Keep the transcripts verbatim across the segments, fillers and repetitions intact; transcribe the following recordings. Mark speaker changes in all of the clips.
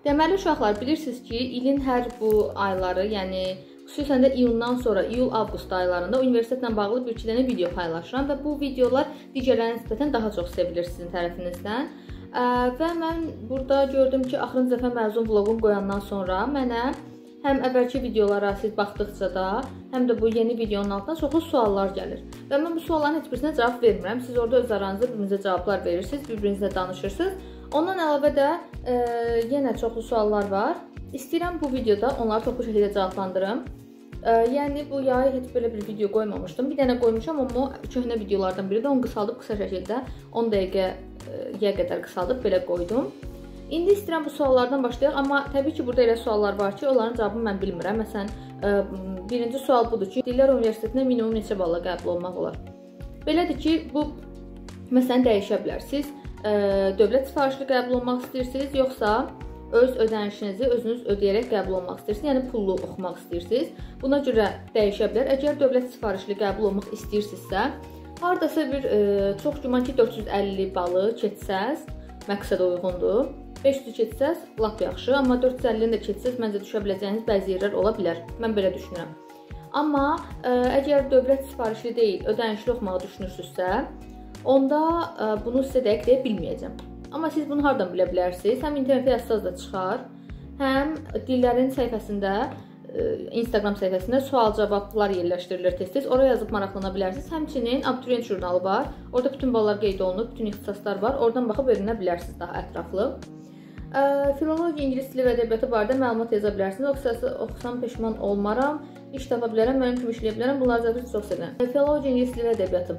Speaker 1: Deməli uşaqlar, bilirsiniz ki, ilin hər bu ayları, yəni xüsusən də iyundan sonra, iyul-avqust aylarında universitetlə bağlı bir-iki dənə video paylaşıram və bu videolar digərlərinə nisbətən daha çox sevilir sizin tərəfinizdən. Və mən burada gördüm ki, axırıncı dəfə məzun vloqum qoyandan sonra mənə həm əvvəlki videolara siz baxdıqca da, həm də bu yeni videonun altına çoxlu suallar gəlir. Və mən bu sualların heç birisinə cavab vermirəm. Siz orada öz aranızda bir-birinizə cavablar verirsiniz, bir-birinizlə danışırsınız. Ondan əlavə də e, yenə çoxlu suallar var. İstəyirəm bu videoda onları toplu şəkildə cavablandırım. E, yəni bu yay heç belə bir video qoymamışdım. Bir dənə qoymuşam, amma köhnə videolardan biri də onu qısaldıb qısa şəkildə on dəqiqəyə qədər qısaldıb belə qoydum. İndi istəyirəm bu suallardan başlayaq, amma təbii ki, burada elə suallar var ki, onların cavabını mən bilmirəm. Məsələn, e, birinci sual budur ki, Dillər Universitetinə minimum neçə balla qəbul olmaq olar? Belədir ki, bu məsələn dəyişə bilər. Siz dövlət sifarişli qəbul olmaq istəyirsiniz, yoxsa öz ödənişinizi özünüz ödəyərək qəbul olmaq istəyirsiniz, yəni pullu oxumaq istəyirsiniz. Buna görə dəyişə bilər. Əgər dövlət sifarişli qəbul olmaq istəyirsinizsə, hardasa bir e, çox güman ki, dörd yüz əlli balı keçsəz, məqsədə uyğundur. beş yüz keçsəz, lap yaxşı, amma dörd yüz əllini də keçsəz, məncə düşə biləcəyiniz bəzi yerlər ola bilər. Mən belə düşünürəm. Amma e, əgər dövlət sifarişli deyil, ödənişli oxumağı düşünürsünüzsə, onda ə, bunu sizə dəqiq deyə bilməyəcəm. Amma siz bunu hardan bilə bilərsiniz? Həm internetdə yazsanız da çıxar, həm dillərin səhifəsində, ə, Instagram səhifəsində sual-cavablar yerləşdirilir tez-tez. Oraya yazıb maraqlana bilərsiniz. Həmçinin abituriyent jurnalı var. Orada bütün ballar qeyd olunub, bütün ixtisaslar var. Oradan baxıb öyrənə bilərsiniz daha ətraflı. Ə, filologiya, ingilis dili və ədəbiyyatı barədə məlumat yaza bilərsiniz. Oxusası, oxusam peşman olmaram, iş tapa bilərəm, mənim kimi işləyə bilərəm. Bunları da çox sevirəm. Filologiya, ingilis dili və ədəbiyyatı.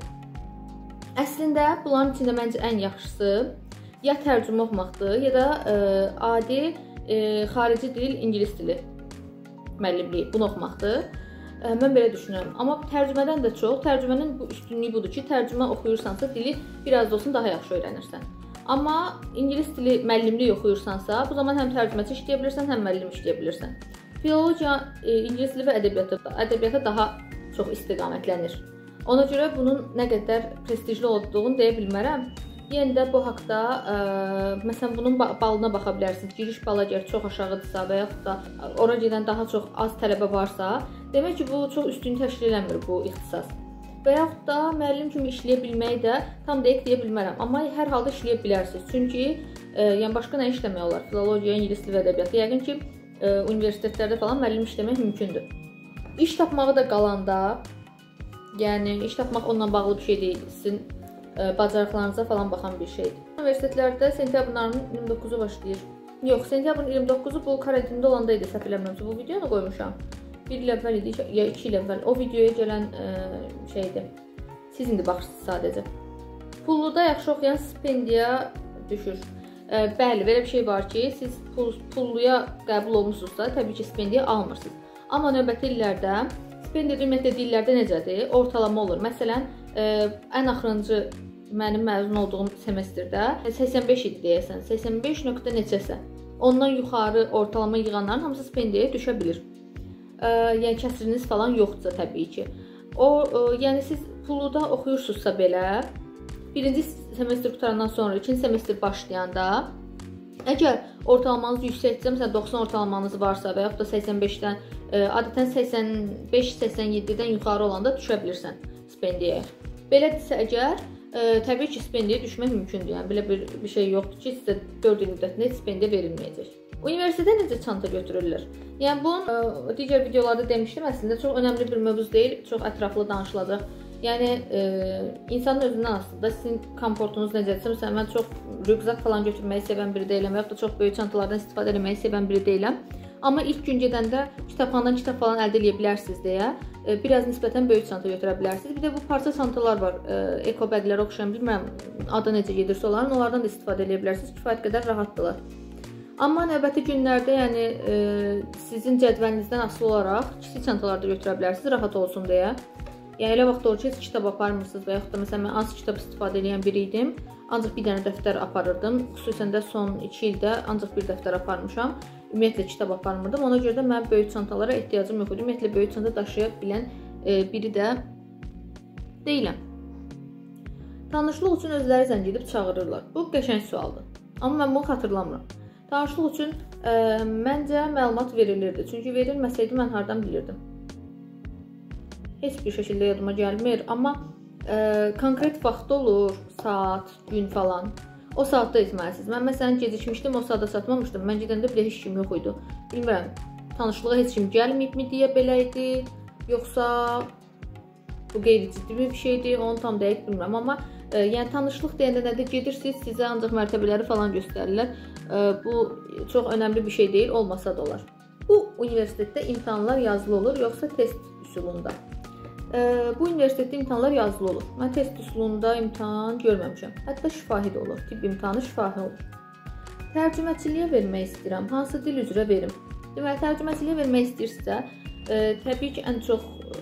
Speaker 1: Əslində, bunların içində məncə ən yaxşısı ya tərcümə oxumaqdır, ya da e, adi e, xarici dil, ingilis dili müəllimliyi, bunu oxumaqdır. E, mən belə düşünürəm. Amma tərcümədən də çox, tərcümənin bu üstünlüyü budur ki, tərcümə oxuyursansa dili biraz da olsun daha yaxşı öyrənirsən. Amma ingilis dili müəllimliyi oxuyursansa, bu zaman həm tərcüməçi işləyə bilirsən, həm müəllim işləyə bilirsən. Filologiya, e, ingilis dili və ədəbiyyata, ədəbiyyata daha çox istiqamətlənir. Ona görə bunun nə qədər prestijli olduğunu deyə bilmərəm. Yenə də bu haqda, ə, məsələn, bunun balına baxa bilərsiniz. Giriş balı əgər çox aşağıdırsa və yaxud da ora gedən daha çox az tələbə varsa, demək ki, bu çox üstün təşkil eləmir bu ixtisas. Və yaxud da müəllim kimi işləyə bilməyi də tam dəqiq deyə bilmərəm. Amma hər halda işləyə bilərsiniz. Çünki ə, yəni başqa nə işləmək olar? Filologiya, ingilis dili və ədəbiyyatı. Yəqin ki, ə, universitetlərdə falan müəllim işləmək mümkündür. İş tapmağı da qalanda, yəni iş tapmaq onunla bağlı bir şey deyil, sizin ə, bacarıqlarınıza falan baxan bir şeydir. Universitetlərdə sentyabrın ayının iyirmi doqquzu başlayır. Yox, sentyabrın iyirmi doqquzu bu karantində olanda idi, səhv eləmirəmsə. Bu videonu qoymuşam. Bir il əvvəl idi, ya iki il əvvəl. O videoya gələn ə, şeydir. Siz indi baxırsınız sadəcə. Pulluda yaxşı oxuyan stipendiya düşür. Ə, bəli, belə bir şey var ki, siz pul, pulluya qəbul olmuşsunuzsa, təbii ki, stipendiya almırsınız. Amma növbəti illərdə stipendiya ümumiyyətlə dillərdə necədir? Ortalama olur. Məsələn, ə, ən axırıncı mənim məzun olduğum semestrdə səksən beş idi deyəsən, səksən beş nöqtə neçəsə. Ondan yuxarı ortalama yığanların hamısı stipendiyaya düşə bilir. Ə, yəni kəsiriniz falan yoxdursa təbii ki. O, ə, yəni siz pulluda oxuyursunuzsa belə, birinci semestr qutarandan sonra ikinci semestr başlayanda, əgər ortalamanız yüksəkdirsə, məsələn doxsan ortalamanız varsa və yaxud da səksən beşdən, ə, adətən səksən beş səksən yeddidən yuxarı olanda düşə bilirsən stipendiyaya. Belədirsə əgər, ə, təbii ki, stipendiyaya düşmək mümkündür. Yəni belə bir, bir şey yoxdur ki, sizə dörd il müddətində stipendiya verilməyəcək. Universitetə necə çanta götürürlər? Yəni bunun ə, digər videolarda demişdim, əslində çox önəmli bir mövzu deyil, çox ətraflı danışılacaq. Yəni e, insanın özündən asılıdır. Sizin komfortunuz necədirsə, məsələn mən çox rüqzaq falan götürməyi sevən biri deyiləm, yaxud da çox böyük çantalardan istifadə etməyi sevən biri deyiləm. Amma ilk gün gedəndə kitabxanadan kitab falan əldə edə bilərsiniz deyə e, biraz nisbətən böyük çanta götürə bilərsiniz. Bir də bu parça çantalar var, e, ekobaglərə oxşayan, bilmirəm adı necə gedirsə onların, onlardan da istifadə edə bilərsiniz. Kifayət qədər rahatdırlar. Amma növbəti günlərdə, yəni e, sizin cədvəlinizdən asılı olaraq kiçik çantalarda götürə bilərsiniz, rahat olsun deyə. Yəni elə vaxt olur ki, siz kitab aparmırsınız və yaxud da məsələn mən az kitab istifadə edən biri idim. Ancaq bir dənə dəftər aparırdım. Xüsusən də son iki ildə ancaq bir dəftər aparmışam. Ümumiyyətlə kitab aparmırdım. Ona görə də mən böyük çantalara ehtiyacım yox idi. Ümumiyyətlə böyük çanta daşıya bilən e, biri də deyiləm. Tanışlıq üçün özləri zəng edib çağırırlar. Bu qəşəng sualdır. Amma mən bunu xatırlamıram. Tanışlıq üçün ə, məncə məlumat verilirdi. Çünki verilməsəydi mən hardan bilirdim? Heç bir şəkildə yadıma gəlmir, amma ə, konkret vaxt olur, saat, gün falan. O saatda etməlisiniz. Mən məsələn gecikmişdim, o saata çatmamışdım. Mən gedəndə bir heç kim yox idi. Bilmirəm, tanışlığa heç kim gəlməyibmi deyə belə idi, yoxsa bu qeyri-ciddi bir şeydir, onu tam dəqiq bilmirəm, amma e, yəni tanışlıq deyəndə nədə gedirsiniz, sizə ancaq mərtəbələri falan göstərirlər. E, bu çox önəmli bir şey deyil, olmasa da olar. Bu universitetdə imtahanlar yazılı olur, yoxsa test üsulunda? E, bu universitetdə imtahanlar yazılı olur. Mən test üsulunda imtahan görməmişəm. Hətta şifahi də olur, tibb imtahanı şifahi olur. Tərcüməçiliyə vermək istəyirəm, hansı dil üzrə verim? Deməli, tərcüməçiliyə vermək istəyirsə, e, təbii ki, ən çox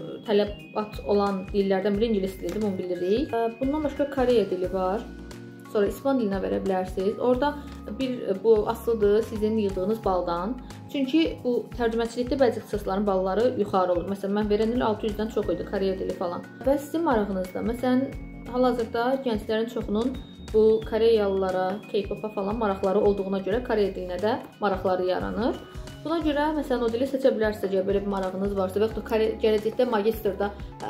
Speaker 1: tələbat olan dillərdən biri ingilis dilidir, bunu bilirik. Bundan başqa Koreya dili var. Sonra İspan dilinə verə bilərsiniz. Orada bir bu asılıdır sizin yığdığınız baldan. Çünki bu tərcüməçilikdə bəzi ixtisasların balları yuxarı olur. Məsələn, mən verən il altı yüzdən çox idi Koreya dili falan. Və sizin marağınızda, məsələn, hal-hazırda gənclərin çoxunun bu Koreyalılara, K-popa falan maraqları olduğuna görə Koreya dilinə də maraqları yaranır. Buna görə məsələn o dili seçə bilərsiniz, əgər belə bir marağınız varsa və ya gələcəkdə magistrda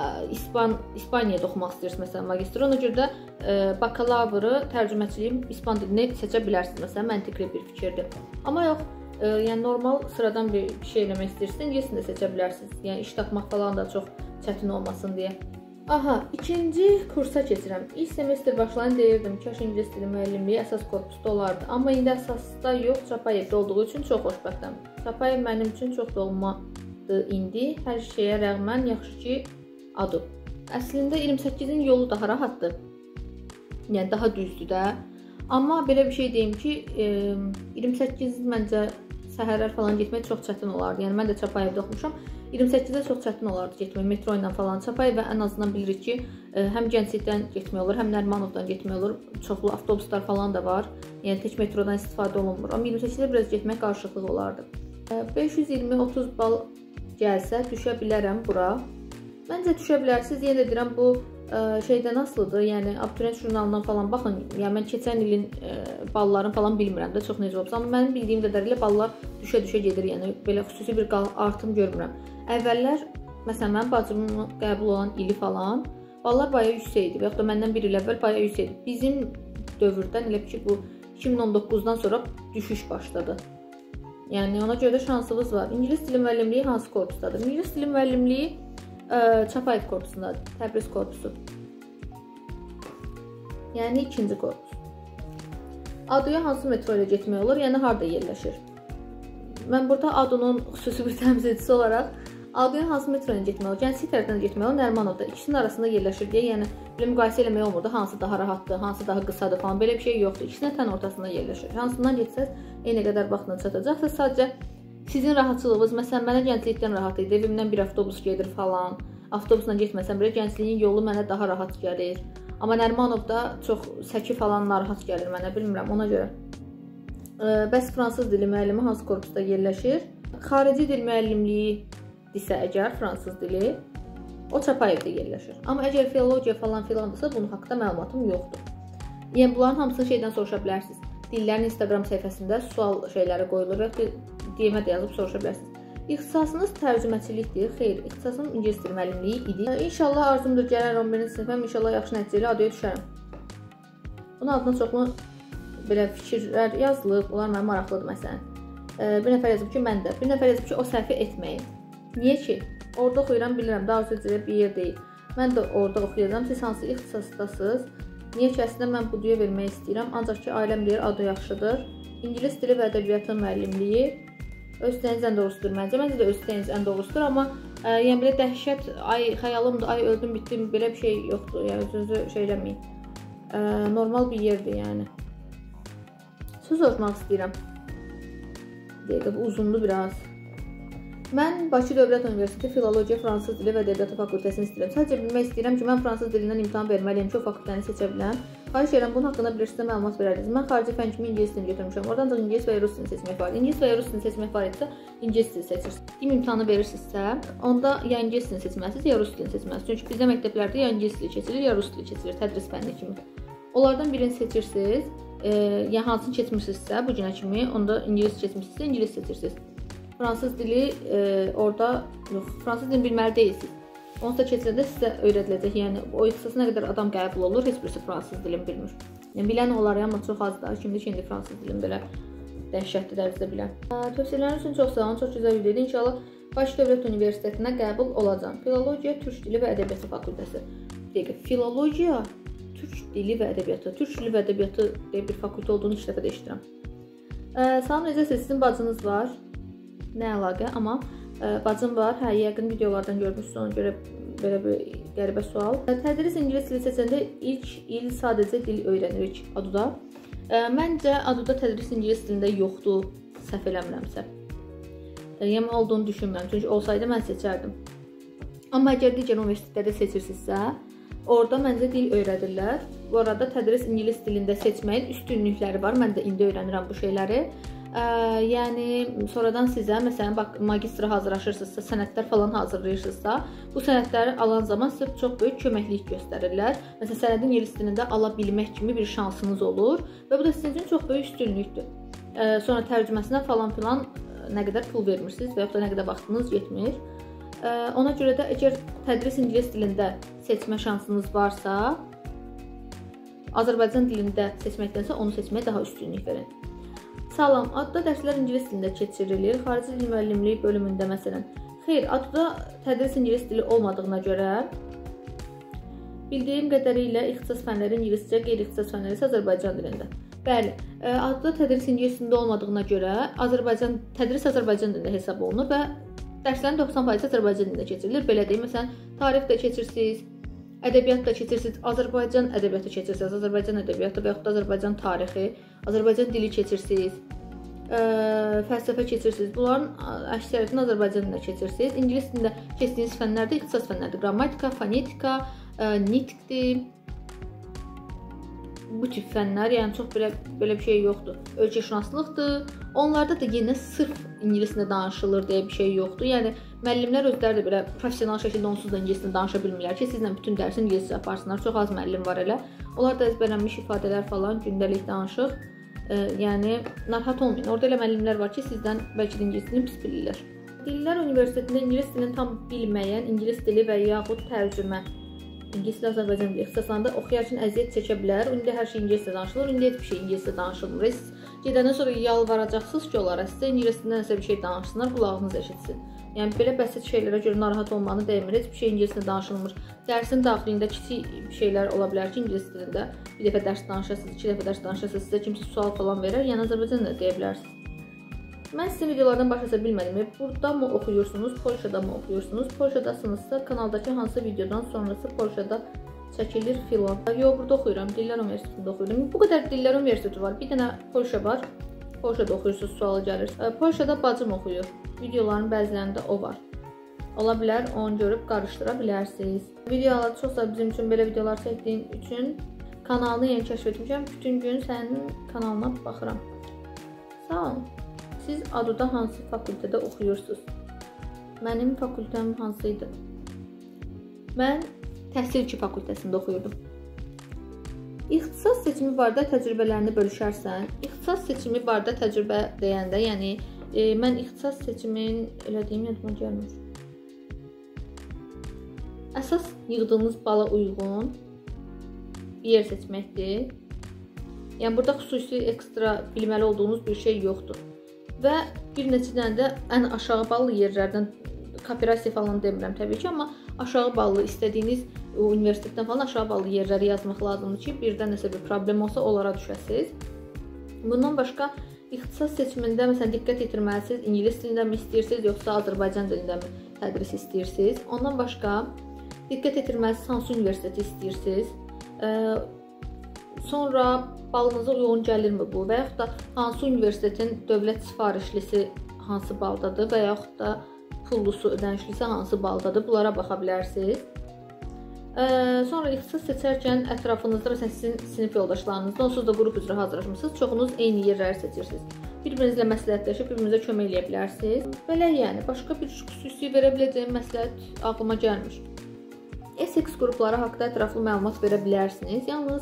Speaker 1: İspan İspaniyada oxumaq istəyirsiniz məsələn magistr, ona görə də ə, bakalavru tərcüməçiliyin İspan dilini seçə bilərsiniz. Məsələn, məntiqli bir fikirdir. Amma yox, ə, yəni normal sıradan bir şey eləmək istəyirsiniz, ingilisini də seçə bilərsiniz. Yəni iş tapmaq falan da çox çətin olmasın deyə. Aha, ikinci kursa keçirəm. İlk semestr başlayın deyirdim, kaş ingilis dili müəllimliyi əsas korpusda olardı. Amma indi əsasda yox, Çapayevdə olduğu üçün çox xoşbəxtəm. Çapayev mənim üçün çox doğmadır indi. Hər şeyə rəğmən yaxşı ki adı. Əslində iyirmi səkkizin yolu daha rahatdır. Yəni daha düzdür də. Amma belə bir şey deyim ki, iyirmi səkkiz məncə səhərlər falan getmək çox çətin olardı. Yəni mən də Çapayevdə oxumuşam. iyirmi səkkizdə çox çətin olardı getmək metro ilə falan. Çapayevə ən azından bilirik ki, həm Gənclikdən getmək olur, həm Nərimanovdan getmək olur. Çoxlu avtobuslar falan da var. Yəni tək metrodan istifadə olunmur. Amma iyirmi səkkizdə biraz getmək qarışıqlıq olardı. beş yüz iyirmi otuz bal gəlsə düşə bilərəm bura. Məncə düşə bilərsiniz. Yenə də deyirəm, bu şeydən asılıdır. Yəni abituriyent jurnalından falan baxın. Yəni mən keçən ilin ballarını falan bilmirəm də çox necə olubsa, amma mənim bildiyim qədərilə ballar düşə-düşə gedir. Yəni belə xüsusi bir artım görmürəm. Əvvəllər, məsələn, mənim bacımın qəbul olan ili falan, ballar bayağı yüksək idi və yaxud da məndən bir il əvvəl bayağı yüksək idi. Bizim dövrdən elə ki, bu iki min on doqquzdan sonra düşüş başladı. Yəni, ona görə də şansınız var. İngilis dili müəllimliyi hansı korpusdadır? İngilis dili müəllimliyi ə, Çapayev korpusundadır, Təbriz korpusu. Yəni, ikinci korpus. Aduya hansı metro ilə getmək olur? Yəni, harada yerləşir? Mən burada Adunun xüsusi bir təmsilçisi olaraq Aduya hansı metro ilə getmək olur? Gənclik tərəfindən getmək olur, Nərimanovda. İkisinin arasında yerləşir deyə, yəni belə müqayisə eləmək olmurdu. Hansı daha rahatdır, hansı daha qısadır falan. Belə bir şey yoxdur. İkisinin tən ortasında yerləşir. Hansından getsəz, eyni qədər vaxtla çatacaqsınız. Sadəcə sizin rahatçılığınız, məsələn, mənə Gənclikdən rahat idi. Evimdən bir avtobus gedir falan. Avtobusla getməsəm belə Gəncliyin yolu mənə daha rahat gəlir. Amma Nərimanovda çox səki falan narahat gəlir mənə, bilmirəm, ona görə. Bəs fransız dili müəllimi hansı korpusda yerləşir? Xarici dil müəllimliyi desə əgər fransız dili, o Çapayevdə yerləşir. Amma əgər filologiya falan filandırsa, bunun haqqında məlumatım yoxdur. Yəni, bunların hamısını şeydən soruşa bilərsiniz. Dillərin Instagram səhifəsində sual şeyləri qoyulur və D M-ə də yazıb soruşa bilərsiniz. İxtisasınız tərcüməçilikdir. Xeyr, ixtisasım ingilis dili müəllimliyi idi. İnşallah arzumdur gələn on birinci sinifəm, inşallah yaxşı nəticə ilə aduya düşərəm. Bunun altına çoxlu belə fikirlər yazılıb, onlar mənə maraqlıdır məsələn. Bir nəfər yazıb ki, mən də. Bir nəfər yazıb ki, o səhvi etməyin. Niyə ki? Orada oxuyuram, bilirəm, daha arzu edəcək bir yer deyil. Mən də orada oxuyacam, siz hansı ixtisasdasınız? Niyə ki, əslində mən bu düyə vermək istəyirəm, ancaq ki, ailəm deyir, adı yaxşıdır. İngilis dili və ədəbiyyatı müəllimliyi öz istəyiniz ən doğrusudur məncə. Məncə də öz istəyiniz ən doğrusudur, amma ə, yəni belə dəhşət, ay xəyalımdır, ay öldüm, bitdim, belə bir şey yoxdur. Yəni özünüzü şey eləməyin. Ə, normal bir yerdir, yəni. Söz soruşmaq istəyirəm. Deyək, bu uzundur biraz. Mən Bakı Dövlət Universiteti Filologiya, Fransız dili və Ədəbiyyatı fakültəsini istəyirəm. Sadəcə bilmək istəyirəm ki, mən fransız dilindən imtahan verməliyəm ki, o fakültəni seçə biləm. Xahiş edirəm, bunun haqqında bilirsinizsə məlumat verərdiniz. Mən xarici fən kimi ingilis dilini götürmüşəm. Oradan da ingilis və ya rus dilini seçmək var. İngilis və ya rus dilini seçmək var idisə, ingilis dilini seçirsiniz. Kim imtahanı verirsinizsə, onda ya ingilis dilini seçməlisiniz, ya rus dilini seçməlisiniz. Çünki bizdə məktəblərdə ya ingilis dili keçilir, ya rus dili keçilir, tədris fənni kimi. Onlardan birini seçirsiniz. e, yəni hansını keçmirsinizsə bu günə kimi, onda ingilis keçmirsinizsə ingilis seçirsiniz. Fransız dili e, orada yox, fransız dilini bilməli deyilsiniz. Onu da keçirəndə sizə öyrədiləcək. Yəni o ixtisasa nə qədər adam qəbul olur, heç birisi fransız dilini bilmir. Yəni bilən olar, amma çox azdır. Kimdə ki, indi fransız dilini belə dəhşətli dərəcədə bilən. Tövsiyələriniz üçün çox sağ olun, çox gözəl video idi. İnşallah Bakı Dövlət Universitetinə qəbul olacağam. Filologiya, Türk dili və ədəbiyyatı fakültəsi. Dəqiq, filologiya, Türk dili və ədəbiyyatı. Türk dili və ədəbiyyatı deyə bir fakültə olduğunu ilk dəfə də eşidirəm. Salam, necəsiniz? Sizin bacınız var. Nə əlaqə? Amma ə, bacım var. Hə, yəqin videolardan görmüşsünüz, ona görə belə bir qəribə sual. Tədris ingilis dili seçəndə ilk il sadəcə dil öyrənirik Aduda. Ə, məncə Aduda tədris ingilis dilində yoxdur, səhv eləmirəmsə. Yəni olduğunu düşünmürəm, çünki olsaydı mən seçərdim. Amma əgər digər universitetlərdə seçirsinizsə, orada məncə dil öyrədirlər. Bu arada tədris ingilis dilində seçməyin üstünlükləri var. Mən də indi öyrənirəm bu şeyləri. Ə, yəni sonradan sizə məsələn bax magistra hazırlaşırsınızsa, sənədlər falan hazırlayırsınızsa, bu sənədləri alan zaman sizə çox böyük köməklik göstərirlər. Məsələn, sənədin ingilis dilində ala bilmək kimi bir şansınız olur və bu da sizin üçün çox böyük üstünlükdür. Ə, sonra tərcüməsinə falan filan nə qədər pul vermirsiniz və yaxud da nə qədər vaxtınız yetmir. Ə, ona görə də əgər tədris ingilis dilində seçmə şansınız varsa, Azərbaycan dilində seçməkdənsə onu seçməyə daha üstünlük verin. Salam, Aduda dərslər ingilis dilində keçirilir. Xarici dil müəllimliyi bölümündə məsələn. Xeyr, Aduda tədris ingilis dili olmadığına görə bildiyim qədərilə ixtisas fənləri ingiliscə, qeyri-ixtisas fənləri isə Azərbaycan dilində. Bəli, Aduda tədris ingilis dilində olmadığına görə Azərbaycan tədris Azərbaycan dilində hesab olunur və dərslərin doxsan faizi Azərbaycan dilində keçirilir. Belə deyim, məsələn, tarix də keçirsiniz, ədəbiyyat da keçirsiniz, Azərbaycan ədəbiyyatı keçirsiniz, Azərbaycan ədəbiyyatı və yaxud da Azərbaycan tarixi, Azərbaycan dili keçirsiniz, ə, fəlsəfə keçirsiniz. Bunların əksəriyyətini Azərbaycan dilində keçirsiniz. İngilis dilində keçdiyiniz fənlər də ixtisas fənləridir. Qrammatika, fonetika, ə, nitqdir. Bu tip fənlər, yəni çox belə, belə bir şey yoxdur. Ölkəşünaslıqdır. Onlarda da yenə sırf ingilis dilində danışılır deyə bir şey yoxdur. Yəni müəllimlər özləri də belə professional şəkildə onsuz da ingilis dilində danışa bilmirlər ki, sizlə bütün dərsi ingiliscə aparsınlar. Çox az müəllim var elə. Onlar da əzbərlənmiş ifadələr falan gündəlik danışıq. E, yəni narahat olmayın. Orada elə müəllimlər var ki, sizdən bəlkə də ingilis dilini pis bilirlər. Dillər Universitetində ingilis dilini tam bilməyən, ingilis dili və yaxud tərcümə İngilis dili Azərbaycan dili ixtisaslarında oxuyarkən əziyyət çəkə bilər. İndi hər şey ingiliscə danışılır, indi heç bir şey ingiliscə danışılmır. Siz gedəndən sonra yalvaracaqsınız ki, onlara sizə ingilis dilində nəsə bir şey danışsınlar, qulağınız eşitsin. Yəni belə bəsit şeylərə görə narahat olmanı demir. Heç bir şey ingilis dilində danışılmır. Dərsin daxilində kiçik şeylər ola bilər ki, ingilis dilində bir dəfə dərs danışasınız, iki dəfə dərs danışasınız, sizə kimsə sual falan verər, yəni Azərbaycan dilində deyə bilərsiniz. Mən sizin videolardan başlasa bilmədim. Burada mı oxuyursunuz, Polşada mı oxuyursunuz? Polşadasınızsa kanaldakı hansı videodan sonrası Polşada çəkilir filan. Yox, burada oxuyuram. Dillər Universitetində oxuyuram. Bu qədər Dillər Universiteti var. Bir dənə Polşa var. Polşada oxuyursunuz, sualı gəlir. Polşada bacım oxuyur. Videoların bəzilərində o var. Ola bilər, onu görüb qarışdıra bilərsiniz. Videolar çoxsa bizim üçün belə videolar çəkdiyim üçün kanalını yeni kəşf etmişəm. Bütün gün sənin kanalına baxıram. Sağ olun. Siz Aduda hansı fakültədə oxuyursunuz? Mənim fakültəm hansı idi? Mən Təhsil iki fakültəsində oxuyurdum. İxtisas seçimi barədə təcrübələrini bölüşərsən. İxtisas seçimi barədə təcrübə deyəndə, yəni e, mən ixtisas seçimin elədiyim yadıma gəlmir. Əsas yığdığınız bala uyğun bir yer seçməkdir. Yəni burada xüsusi ekstra bilməli olduğunuz bir şey yoxdur. Və bir neçə dənə də ən aşağı ballı yerlərdən, kooperasiya falan demirəm təbii ki, amma aşağı ballı istədiyiniz universitetdən falan aşağı ballı yerləri yazmaq lazımdır ki, birdən nəsə bir problem olsa onlara düşəsiniz. Bundan başqa ixtisas seçimində məsələn diqqət yetirməlisiniz, ingilis dilində mi istəyirsiniz, yoxsa Azərbaycan dilində mi tədris istəyirsiniz. Ondan başqa diqqət yetirməlisiniz, hansı universiteti istəyirsiniz. Sonra balınıza uyğun gəlirmi bu və yaxud da hansı universitetin dövlət sifarişlisi hansı baldadır və yaxud da pullusu, ödənişlisi hansı baldadır, bunlara baxa bilərsiniz. Sonra ixtisas seçərkən ətrafınızda məsələn sizin sinif yoldaşlarınızda, onsuz da qrup üzrə hazırlaşmısınız, çoxunuz eyni yerləri seçirsiniz. Bir-birinizlə məsləhətləşib, bir-birinizə kömək eləyə bilərsiniz. Belə yəni, başqa bir xüsusi verə biləcəyim məsləhət ağlıma gəlmir. Essex qrupları haqqında ətraflı məlumat verə bilərsiniz. Yalnız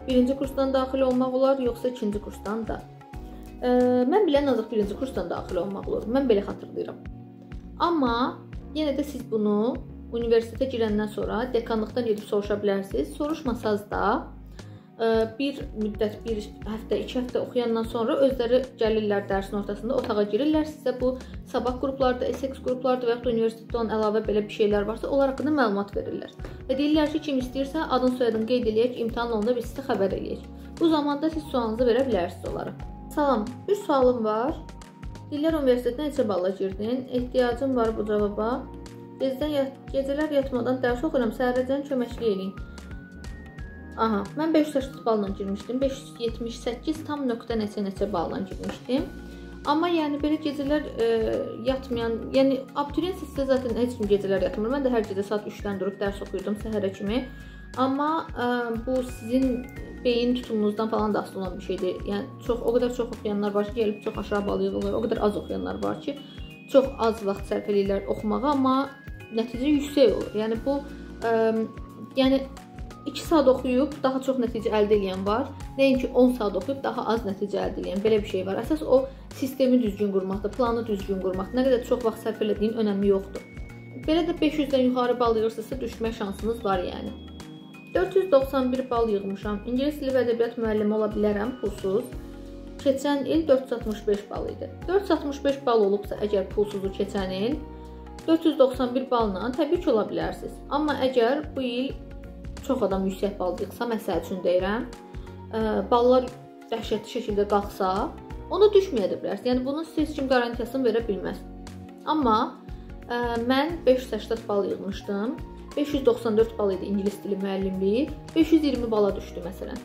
Speaker 1: birinci kursdan daxil olmaq olar, yoxsa ikinci kursdan da. E, mən bilən azıq birinci kursdan daxil olmaq olur. Mən belə xatırlayıram. Amma yenə də siz bunu universitetə girəndən sonra dekanlıqdan gedib soruşa bilərsiniz. Soruşmasaz da bir müddət, bir həftə, iki həftə oxuyandan sonra özləri gəlirlər dərsin ortasında, otağa girirlər. Sizə bu sabah qruplarda, S X qruplarda və yaxud da universitetdə olan əlavə belə bir şeylər varsa, onlar haqqında məlumat verirlər. Və deyirlər ki, kim istəyirsə adın soyadını qeyd eləyək, imtahan olanda biz sizə xəbər eləyək. Bu zamanda siz sualınızı verə bilərsiniz onlara. Salam, bir sualım var. Dillər Universitetinə neçə balla girdin? Ehtiyacım var bu cavaba. Gecədən yat gecələr yatmadan dərs oxuram, səhərəcən köməklik eləyin. Aha, mən beş yüz səksən balla girmişdim. beş yüz yetmiş səkkiz tam nöqtə neçə-neçə balla girmişdim. Amma yəni belə gecələr e, yatmayan, yəni abituriyent sizdə zaten heç kim gecələr yatmır. Mən də hər gecə saat üçdən durub dərs oxuyurdum səhərə kimi. Amma e, bu sizin beyin tutumunuzdan falan da asılı olan bir şeydir. Yəni çox o qədər çox oxuyanlar var ki, gəlib çox aşağı bal yığırlar. O qədər az oxuyanlar var ki, çox az vaxt sərf edirlər oxumağa, amma nəticə yüksək olur. Yəni bu e, yəni iki saat oxuyub daha çox nəticə əldə edən var. Nəinki on saat oxuyub daha az nəticə əldə edən. Belə bir şey var. Əsas o sistemi düzgün qurmaqdır, planı düzgün qurmaq. Nə qədər çox vaxt sərf elədiyin önəmi yoxdur. Belə də beş yüzdən yuxarı bal yığırsınızsa düşmə şansınız var yəni. dörd yüz doxsan bir bal yığmışam. İngilis dili və ədəbiyyat müəllimi ola bilərəm pulsuz. Keçən il dörd yüz altmış beş bal idi. dörd yüz altmış beş bal olubsa əgər pulsuzu keçən il dörd yüz doxsan bir balla təbii ki ola bilərsiniz. Amma əgər bu il çox adam yüksək bal yığsa, məsəl üçün deyirəm, ə, ballar dəhşətli şəkildə qalxsa, onu düşməyə də bilərsiniz. Yəni bunun siz kim qarantiyasını verə bilməz. Amma ə, mən beş yüz səksən bal yığmışdım. beş yüz doxsan dörd bal idi ingilis dili müəllimliyi. beş yüz iyirmi bala düşdü məsələn.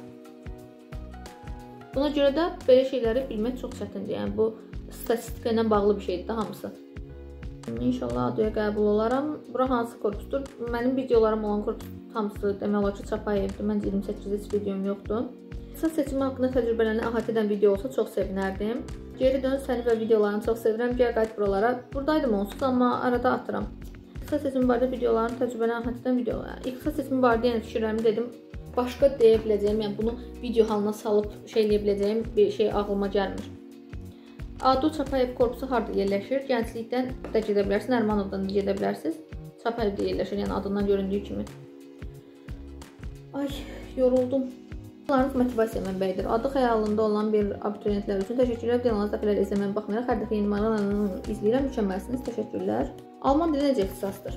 Speaker 1: Buna görə də belə şeyləri bilmək çox çətindir. Yəni bu statistika ilə bağlı bir şeydir də hamısı. İnşallah A D U-ya qəbul olaram. Bura hansı korpusdur? Mənim videolarım olan korpus hamısı demək olar ki, Çapayevdir. Məncə iyirmi səkkiz heç videom yoxdur. İxtisas seçimi haqqında təcrübələrini əhatə edən video olsa çox sevinərdim. Geri dön səni və videolarını çox sevirəm. Gəl qayıt buralara. Buradaydım onsuz, amma arada atıram. İxtisas seçimi barədə videoların təcrübələrini əhatə edən videolar. İxtisas seçimi barədə yəni fikirlərimi dedim. Başqa deyə biləcəyim, yəni bunu video halına salıb şey eləyə biləcəyim bir şey ağlıma gəlmir. A D U Çapayev korpusu harada yerləşir? Gənclikdən də gedə bilərsiniz, Nərmanovdan da gedə bilərsiniz. Çapayevdə yerləşir, yəni adından göründüyü kimi. Ay, yoruldum. Bunlarınız motivasiya mənbəyidir. Adı xəyalında olan bir abituriyentlər üçün təşəkkürlər. Videolarınızı dəfələr izləməyə baxmayaraq hər dəfə yeni məlumatlarını izləyirəm. Mükəmməlsiniz. Təşəkkürlər. Alman dili necə ixtisasdır?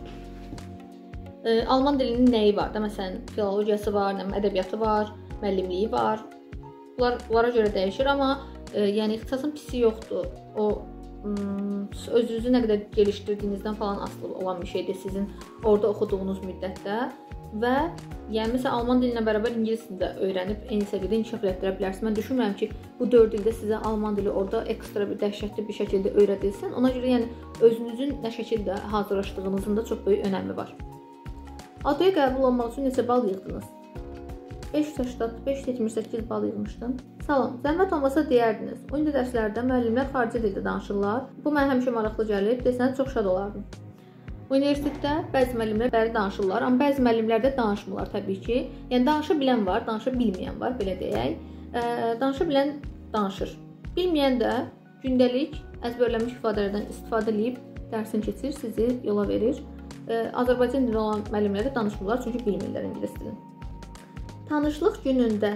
Speaker 1: E, Alman dilinin nəyi var da? Məsələn, filologiyası var, ədəbiyyatı var, müəllimliyi var. Bunlar bunlara görə dəyişir, amma e, yəni ixtisasın pisi yoxdur. O özünüzü nə qədər gelişdirdiyinizdən falan asılı olan bir şeydir sizin orada oxuduğunuz müddətdə. Və yəni məsələn Alman dilinə bərabər ingilis dilini də öyrənib eyni səviyyədə inkişaf etdirə bilərsiniz. Mən düşünmürəm ki, bu dörd ildə sizə Alman dili orada ekstra bir dəhşətli bir şəkildə öyrədilsin. Ona görə yəni özünüzün nə şəkildə hazırlaşdığınızın da çox böyük önəmi var. A D U-ya qəbul olmaq üçün neçə bal yığdınız? beş yüz səksən beş yüz yetmiş səkkiz bal yığmışdım. Salam, zəhmət olmasa deyərdiniz. O indi dərslərdə müəllimlər xarici dildə danışırlar. Bu mənə həmişə maraqlı gəlib, desəniz çox şad olardım. Universitetdə bəzi müəllimlər bəri danışırlar, amma bəzi müəllimlər də danışmırlar təbii ki. Yəni danışa bilən var, danışa bilməyən var, belə deyək. E, danışa bilən danışır. Bilməyən də gündəlik əzbərlənmiş ifadələrdən istifadə edib dərsini keçir, sizi yola verir. E, Azərbaycan dilində olan müəllimlər də danışmırlar, çünki bilmirlər ingilis dilini. Tanışlıq günündə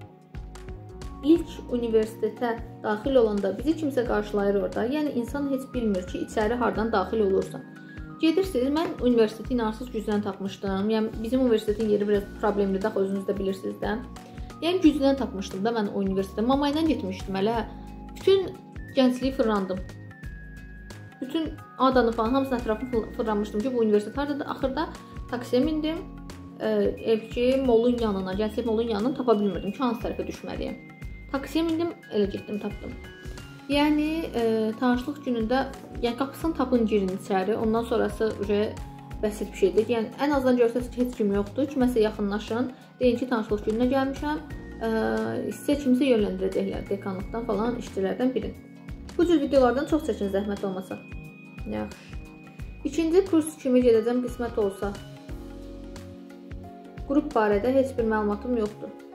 Speaker 1: ilk universitetə daxil olanda bizi kimsə qarşılayır orada. Yəni insan heç bilmir ki, içəri hardan daxil olursan. Gedirsiniz, mən universiteti inarsız gücdən tapmışdım. Yəni bizim universitetin yeri biraz problemlidir, axı özünüz də bilirsiniz də. Yəni gücdən tapmışdım da mən o universitetə. Mama ilə getmişdim hələ. Bütün gəncliyi fırlandım. Bütün adanı falan hamısının ətrafını fırlanmışdım ki, bu universitet hardadır. Axırda taksiyə mindim. Evki molun yanına, gənclik molun yanına tapa bilmirdim ki, hansı tərəfə düşməliyəm. Taksiyə mindim, elə getdim, tapdım. Yəni e, tanışlıq günündə, yəni qapısını tapın, girin içəri. Ondan sonrası uje bəsit bir şeydir. Yəni ən azından görsəniz ki, heç kim yoxdur. Kiməsə yaxınlaşın. Deyin ki, tanışlıq gününə gəlmişəm. E, sizə kimsə yönləndirəcəklər dekanlıqdan falan, işçilərdən birin. Bu cür videolardan çox çəkin, zəhmət olmasa. Yaxşı. İkinci kurs kimi gedəcəm, qismət olsa. Qrup barədə heç bir məlumatım yoxdur.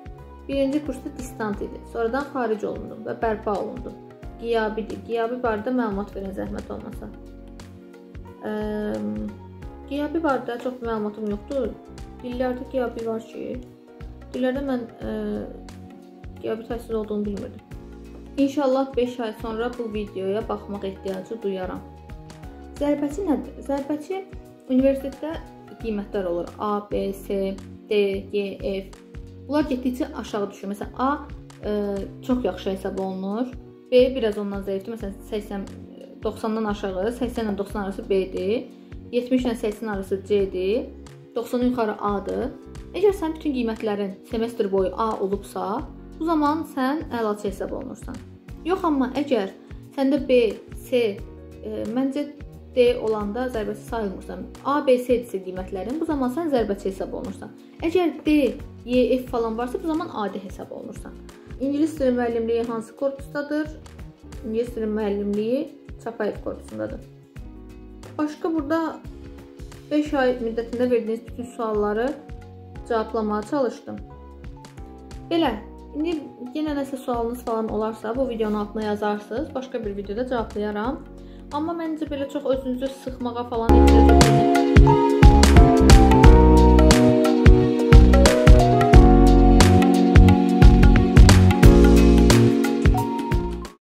Speaker 1: Birinci kursda distant idi. Sonradan xaric olundu və bərpa olundu. Qiyabidir. Qiyabi barədə məlumat verin zəhmət olmasa. Ə, qiyabi barədə çox məlumatım yoxdur. Dillərdə qiyabi var ki, dillərdə mən ə, qiyabi təhsil olduğunu bilmirdim. İnşallah beş ay sonra bu videoya baxmaq ehtiyacı duyaram. Zərbəçi nədir? Zərbəçi universitetdə qiymətlər olur. A, B, C, D, G, F. Bunlar getdikcə aşağı düşür. Məsələn, A ə, çox yaxşı hesab olunur. B biraz ondan zəifdir. Məsələn, səksən doxsandan aşağı, səksən ilə doxsan arası B-dir. yetmiş ilə səksən arası C-dir. doxsandan yuxarı A-dır. Əgər sən bütün qiymətlərin semestr boyu A olubsa, bu zaman sən əlaçı hesab olunursan. Yox, amma əgər səndə B, C, ə, məncə D olanda zərbəçi sayılmırsan. A, B, C isə qiymətlərin, bu zaman sən zərbəçi hesab olunursan. Əgər D, Y, F falan varsa, bu zaman adi hesab olunursan. İngilis dili müəllimliyi hansı korpusdadır? İngilis dili müəllimliyi Çapayev korpusundadır. Başqa burada beş ay müddətində verdiyiniz bütün sualları cavablamağa çalışdım. Belə, indi yenə nəsə sualınız falan olarsa, bu videonun altına yazarsınız. Başqa bir videoda cavablayaram. Amma məncə belə çox özünüzü sıxmağa falan ehtiyac yoxdur.